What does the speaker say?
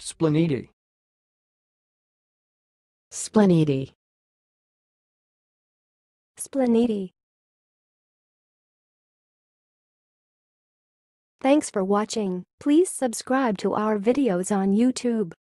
spleniti, spleniti, spleniti. Thanks for watching. Please subscribe to our videos on YouTube.